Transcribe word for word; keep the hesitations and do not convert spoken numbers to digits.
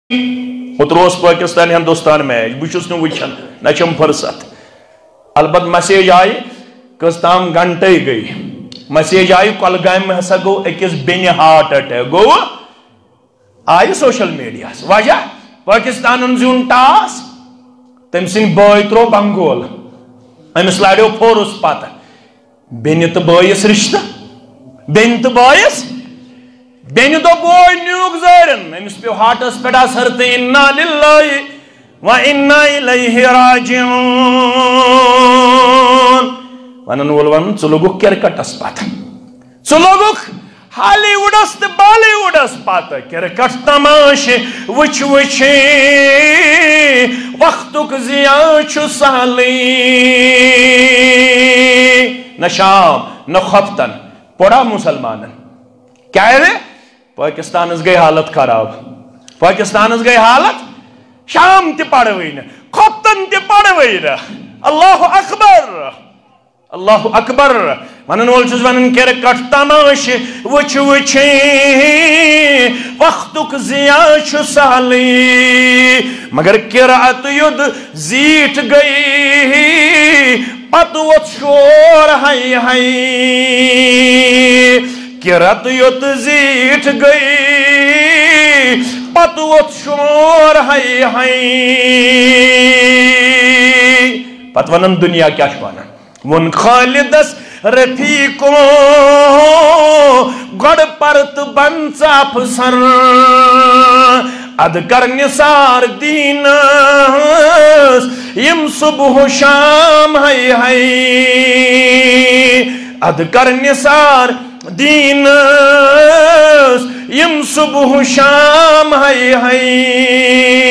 اتروس Pakistan Hindustan match بچس نو وچھن نچم فرصت البت میسیج آئی کس تام گھنٹے گئی میسیج آئی کولگام میں ہسا گو اکس بین ہارٹ اٹیک گو آئی سوشل میڈیا وجہ پاکستان زیون ٹاس تم سن بٲے ترو بنگول امس لاڑیو فورس پتہ بین تو بٲیس رشتہ بین تو بٲیس بین دو بوے نیوک زارن امس پیو ہارٹس پہ اثر تو انا للہ و انا الیہ راجعون ونن وول ون ژٕ لوگُکھ کرکٹس پتہ ژٕ لوگُکھ ہالی ووڈس تو بالی ووڈس پتہ کرکٹ تماش وچ وچ وقتک ضیاء چھ سہلی نہ شام نہ خفتن پڑا مسلمانن کیا ہے پاکستان گئی حالت خراب پاکستان گئی حالت شام تہ پڑوی نا خفتن تہ پڑوی نا اللہ اکبر اللہ اکبر ونن وول چھس ونن کرکٹ تماش وچ وچ وقتک ضیاء چھ سہلی مگر قرأت ید زیٹ گئی پت وت شور ہائی ہائی قرأت ید زیٹ گئی پت وت شور ہائی ہائی پت ونن دنیا کیا شوانا ون خالدس رفیقو گڑ پرت بنچاپ سر اد کر نثار دینس یم صبح شام ہے ہے اد کر نثار دینس یم صبح شام ہے ہے